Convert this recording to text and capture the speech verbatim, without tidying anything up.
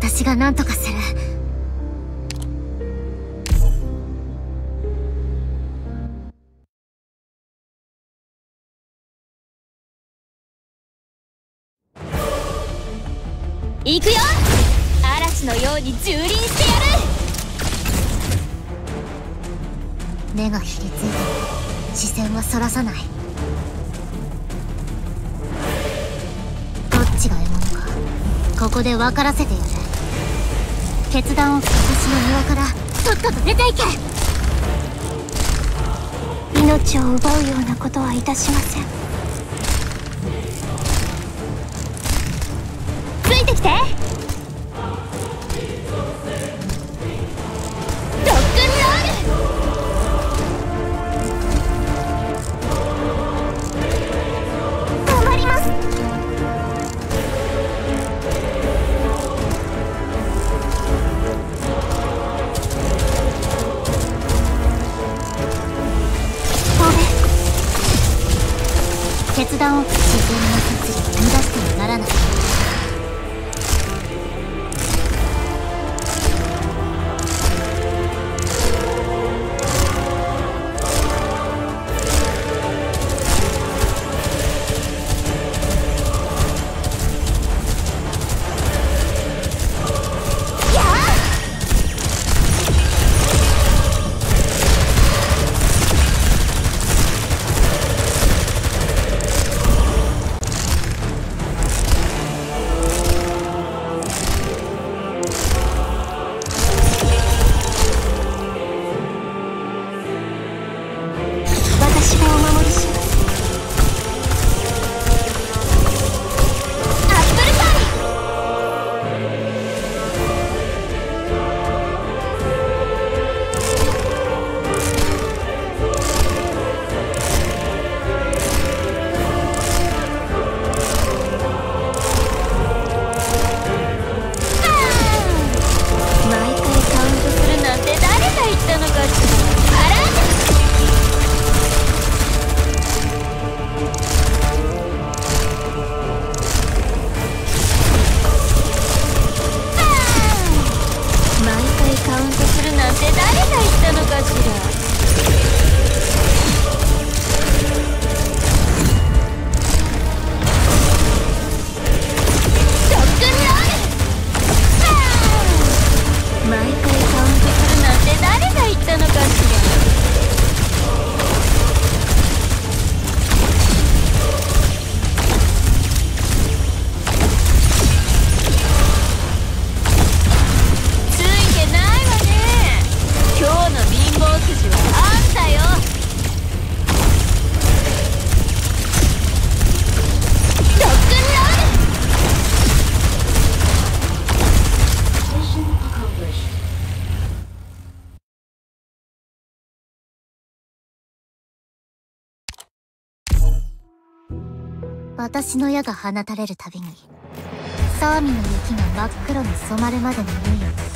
私が何とかする。 行くよ。嵐のように蹂躙してやる。 目がひりついても視線はそらさない。どっちが獲物かここで分からせてやる。決断を私の庭からとっとと出ていけ。 命を奪うようなことはいたしません。ついてきて。ロックンロール。 決断を自然の摂理を乱してはならない。私の矢が放たれるたびにサーミの雪が真っ黒に染まるまでの猶予。